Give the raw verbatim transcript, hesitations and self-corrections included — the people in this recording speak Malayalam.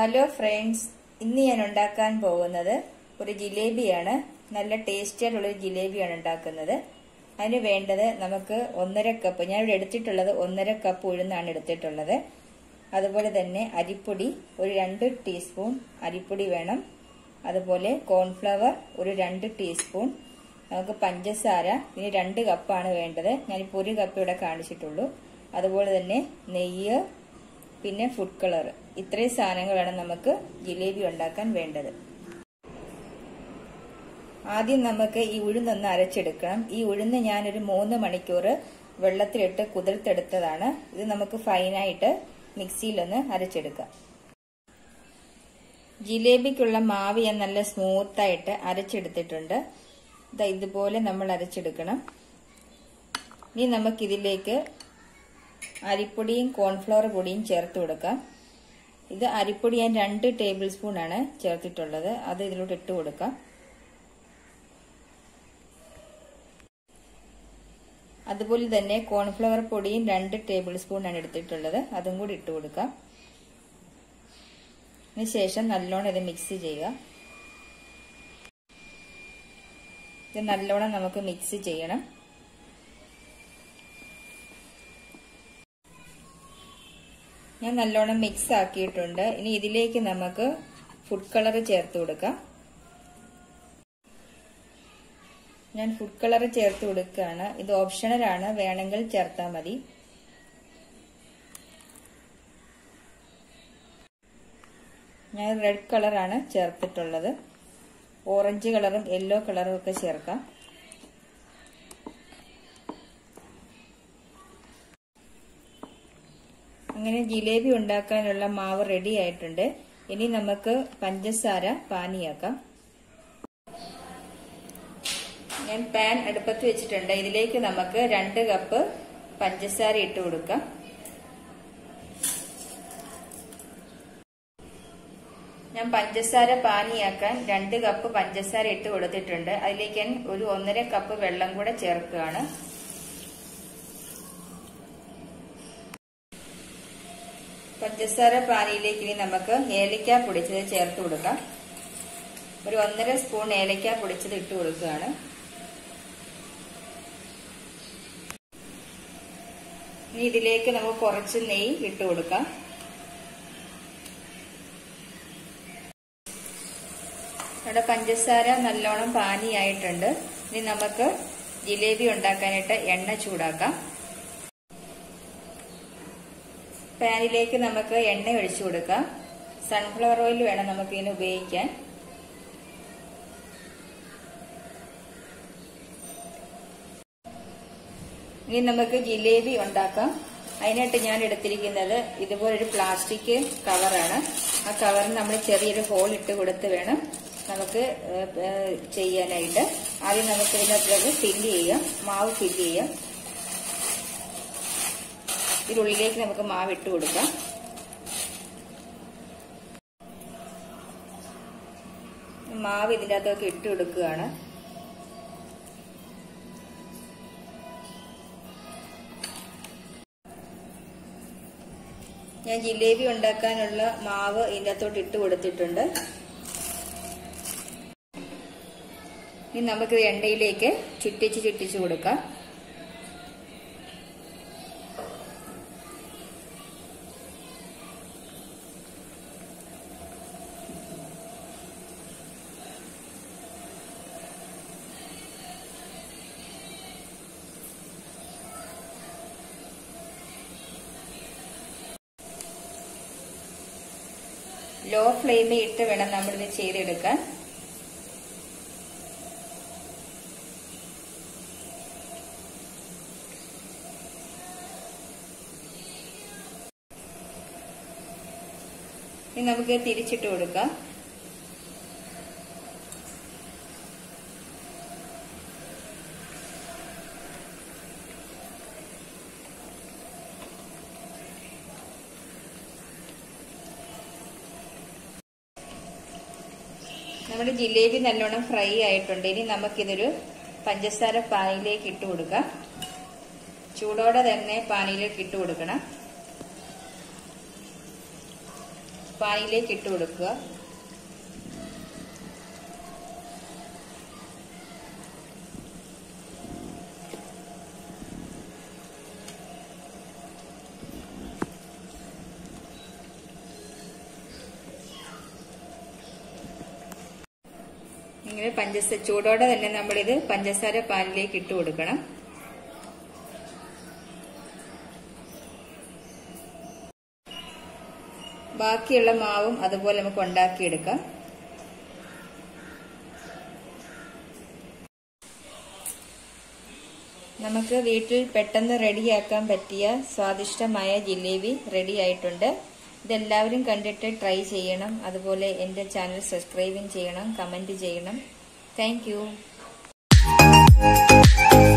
ഹലോ ഫ്രണ്ട്സ്, ഇന്ന് ഞാൻ ഉണ്ടാക്കാൻ പോകുന്നത് ഒരു ജിലേബിയാണ്. നല്ല ടേസ്റ്റി ആയിട്ടുള്ള ഒരു ജിലേബിയാണ് ഉണ്ടാക്കുന്നത്. അതിന് വേണ്ടത് നമുക്ക് ഒന്നര കപ്പ്, ഞാൻ ഇവിടെ എടുത്തിട്ടുള്ളത് ഒന്നര കപ്പ് ഉഴുന്നാണ് എടുത്തിട്ടുള്ളത്. അതുപോലെ തന്നെ അരിപ്പൊടി ഒരു രണ്ട് ടീസ്പൂൺ അരിപ്പൊടി വേണം. അതുപോലെ കോൺഫ്ലവർ ഒരു രണ്ട് ടീസ്പൂൺ. നമുക്ക് പഞ്ചസാര ഇനി രണ്ട് കപ്പാണ് വേണ്ടത്. ഞാനിപ്പോൾ ഒരു കപ്പ് ഇവിടെ കാണിച്ചിട്ടുള്ളൂ. അതുപോലെ തന്നെ നെയ്യ്, പിന്നെ ഫുഡ് കളർ. ഇത്രയും സാധനങ്ങളാണ് നമുക്ക് ജിലേബി ഉണ്ടാക്കാൻ വേണ്ടത്. ആദ്യം നമുക്ക് ഈ ഉഴുന്നൊന്ന് അരച്ചെടുക്കണം. ഈ ഉഴുന്ന് ഞാനൊരു മൂന്ന് മണിക്കൂർ വെള്ളത്തിലിട്ട് കുതിർത്തെടുത്തതാണ്. ഇത് നമുക്ക് ഫൈനായിട്ട് മിക്സിയിലൊന്ന് അരച്ചെടുക്കാം. ജിലേബിക്കുള്ള മാവ് ഞാൻ നല്ല സ്മൂത്തായിട്ട് അരച്ചെടുത്തിട്ടുണ്ട്. ഇതുപോലെ നമ്മൾ അരച്ചെടുക്കണം. ഇനി നമുക്കിതിലേക്ക് അരിപ്പൊടിയും കോൺഫ്ലവർ പൊടിയും ചേർത്ത് കൊടുക്കാം. ഇത് അരിപ്പൊടി ഞാൻ രണ്ട് ടേബിൾ സ്പൂൺ ആണ് ചേർത്തിട്ടുള്ളത്. അത് ഇതിലോട്ട് ഇട്ട് കൊടുക്കാം. അതുപോലെ തന്നെ കോൺഫ്ലവർ പൊടിയും രണ്ട് ടേബിൾ സ്പൂൺ ആണ് എടുത്തിട്ടുള്ളത്. അതും കൂടി ഇട്ട് കൊടുക്കാം. അതിനുശേഷം നല്ലോണം ഇത് മിക്സ് ചെയ്യുക. ഇത് നല്ലോണം നമുക്ക് മിക്സ് ചെയ്യണം. ഞാൻ നല്ലോണം മിക്സ് ആക്കിയിട്ടുണ്ട്. ഇനി ഇതിലേക്ക് നമുക്ക് ഫുഡ് കളർ ചേർത്ത് കൊടുക്കാം. ഞാൻ ഫുഡ് കളർ ചേർത്ത് കൊടുക്കുകയാണ്. ഇത് ഓപ്ഷണൽ ആണ്, വേണമെങ്കിൽ ചേർത്താൽ മതി. ഞാൻ റെഡ് കളറാണ് ചേർത്തിട്ടുള്ളത്. ഓറഞ്ച് കളറും യെല്ലോ കളറും ഒക്കെ ചേർക്കാം. അങ്ങനെ ജിലേബി ഉണ്ടാക്കാനുള്ള മാവ് റെഡി ആയിട്ടുണ്ട്. ഇനി നമുക്ക് പഞ്ചസാര പാനിയാക്കാം. ഞാൻ പാൻ അടുപ്പത്ത് വെച്ചിട്ടുണ്ട്. ഇതിലേക്ക് നമുക്ക് രണ്ട് കപ്പ് പഞ്ചസാര ഇട്ട് കൊടുക്കാം. ഞാൻ പഞ്ചസാര പാനിയാക്കാൻ രണ്ട് കപ്പ് പഞ്ചസാര ഇട്ട് കൊടുത്തിട്ടുണ്ട്. അതിലേക്ക് ഞാൻ ഒരു ഒന്നര കപ്പ് വെള്ളം കൂടെ ചേർക്കുകയാണ്. പഞ്ചസാര പാനിയിലേക്ക് ഇനി നമുക്ക് ഏലക്ക പൊടിച്ചത് ചേർത്ത് കൊടുക്കാം. ഒരു ഒന്നര സ്പൂൺ ഏലക്ക പൊടിച്ചത് ഇട്ട് കൊടുക്കുകയാണ്. ഇനി ഇതിലേക്ക് നമുക്ക് കുറച്ച് നെയ്യ് ഇട്ട് കൊടുക്കാം. നമ്മുടെ പഞ്ചസാര നല്ലോണം പാനിയായിട്ടുണ്ട്. ഇനി നമുക്ക് ജിലേബി ഉണ്ടാക്കാനായിട്ട് എണ്ണ ചൂടാക്കാം. പാനിലേക്ക് നമുക്ക് എണ്ണ ഒഴിച്ചു കൊടുക്കാം. സൺഫ്ലവർ ഓയിൽ വേണം നമുക്ക് ഇതിന് ഉപയോഗിക്കാൻ. ഇനി നമുക്ക് ജിലേബി ഉണ്ടാക്കാം. അതിനായിട്ട് ഞാൻ എടുത്തിരിക്കുന്നത് ഇതുപോലൊരു പ്ലാസ്റ്റിക് കവറാണ്. ആ കവറിന് നമ്മൾ ചെറിയൊരു ഹോൾ ഇട്ട് കൊടുത്ത് വേണം നമുക്ക് ചെയ്യാനായിട്ട്. ആദ്യം നമുക്ക് ഇതിനകത്ത് ഫില്ല് ചെയ്യാം, മാവ് ഫില്ല് ചെയ്യാം. ഇതിനുള്ളിലേക്ക് നമുക്ക് മാവ് ഇട്ട് കൊടുക്കാം. മാവ് ഇതിൻ്റെ അകത്തൊക്കെ ഇട്ട് കൊടുക്കുകയാണ്. ഞാൻ ജിലേബി ഉണ്ടാക്കാനുള്ള മാവ് ഇതിൻ്റെ അകത്തോട്ട് ഇട്ട് കൊടുത്തിട്ടുണ്ട്. ഇനി നമുക്കിത് എണ്ണയിലേക്ക് ചുറ്റിച്ച് ചുറ്റിച്ച് കൊടുക്കാം. ലോ ഫ്ലെയിമിൽ ഇട്ട് വേണം നമ്മളിത് ചെയ്തെടുക്കാൻ. ഇനി നമുക്ക് തിരിച്ചിട്ട് കൊടുക്കാം. നമ്മുടെ ജിലേബി നല്ലോണം ഫ്രൈ ആയിട്ടുണ്ട്. ഇനി നമുക്കിതൊരു പഞ്ചസാര പാനിയിലേക്ക് ഇട്ട് കൊടുക്കാം. ചൂടോടെ തന്നെ പാനിയിലേക്ക് ഇട്ട് കൊടുക്കണം. പാനിലേക്ക് ഇട്ട് കൊടുക്കുക. ഇങ്ങനെ പഞ്ചസാര ചൂടോടെ തന്നെ നമ്മളിത് പഞ്ചസാര പാനിലേക്ക് ഇട്ട് കൊടുക്കണം. ബാക്കിയുള്ള മാവും അതുപോലെ നമുക്ക് ഉണ്ടാക്കിയെടുക്കാം. നമുക്ക് വീട്ടിൽ പെട്ടെന്ന് റെഡിയാക്കാൻ പറ്റിയ സ്വാദിഷ്ടമായ ജിലേബി റെഡി ആയിട്ടുണ്ട്. ഇതെല്ലാവരും കണ്ടിട്ട് ട്രൈ ചെയ്യണം. അതുപോലെ എന്റെ ചാനൽ സബ്സ്ക്രൈബും ചെയ്യണം, കമന്റ് ചെയ്യണം. Thank U.